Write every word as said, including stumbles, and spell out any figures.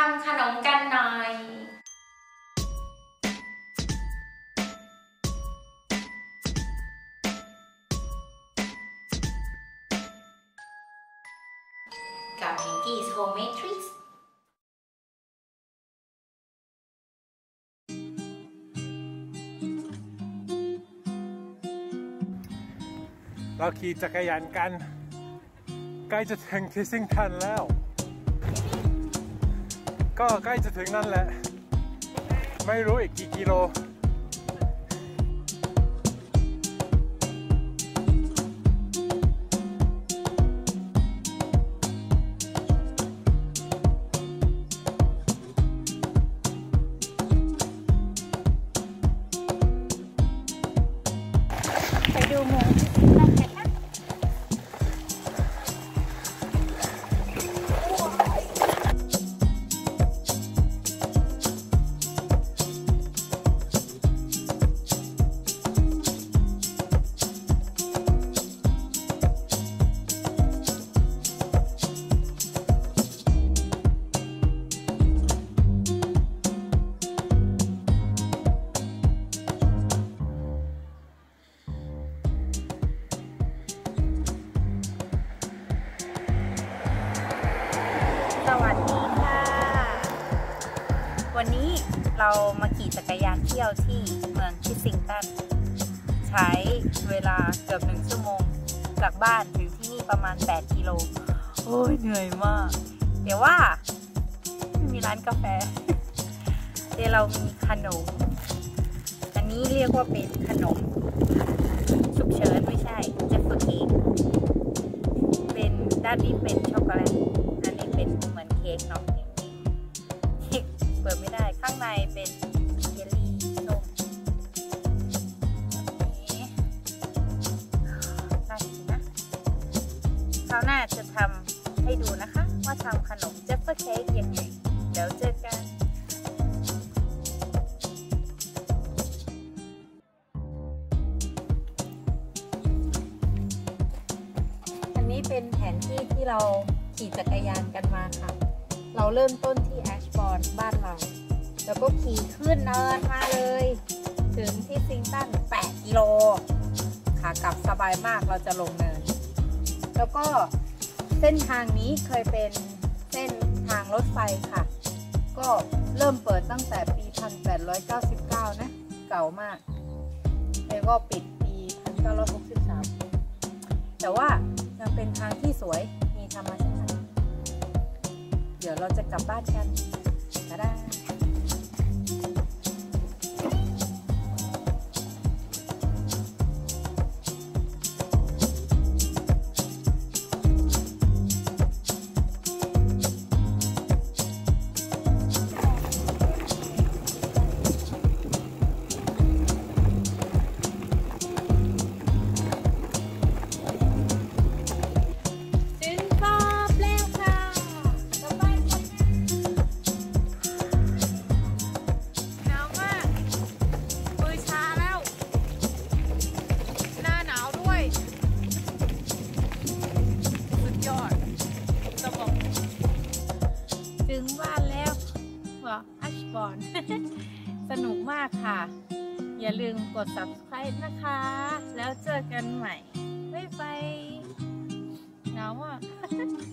ำขนมกันหน่อยกับ Hanky's Homemade Treats เราขี่จักรยานกันใกล้จะถึงที่ซิงทันแล้วก็ใกล้จะถึงนั่นแหละไม่รู้อีกกี่กิโลไปดูหมูนั่นกันนะสวัสดีค่ะวันนี้เรามาขี่จักรยานเที่ยวที่เมืองคิสซิงตันใช้เวลาเกือบหนึ่งชั่วโมงจากบ้านถึงที่นี่ประมาณแปดกิโลโอ้ยเหนื่อยมากเดี๋ยวว่าไม่มีร้านกาแฟเดี๋ยวเรามีขนมอันนี้เรียกว่าเป็นขนมฉุกเฉินไม่ใช่เจฟเฟอร์เค้กเป็นด้านนี้เป็นช็อกโกแลตอันนี้เป็นเหมือนเค้กเนาะเค้กเปิดไม่ได้ข้างในเป็นเยลลี่ส้มนี้น่ากินนะคราวหน้าจะทำให้ดูนะคะว่าทำขนมเจฟเฟอร์เค้กยังไงเดี๋ยวเจอกันอันนี้เป็นแผนที่ที่เราขี่จักรยานกันมาค่ะเราเริ่มต้นที่แอชบอร์นบ้านเราแล้วก็ขี่ขึ้นเนินมาเลยถึงที่ซิงตันแปดกิโลขากลับสบายมากเราจะลงเนินแล้วก็เส้นทางนี้เคยเป็นเส้นทางรถไฟค่ะก็เริ่มเปิดตั้งแต่ปีหนึ่งพันแปดร้อยเก้าสิบเก้านะเก่ามากแล้วก็ปิดปีหนึ่งพันเก้าร้อยหกสิบสามแต่ว่ายังเป็นทางที่สวยมีธรรมชาติเดี๋ยวเราจะกลับบ้านกันก็ได้ถึงบ้านแล้วบอกแอชบอร์น สนุกมากค่ะอย่าลืมกด ซับสไครบ์ นะคะแล้วเจอกันใหม่บ๊ายบายหนาวมาก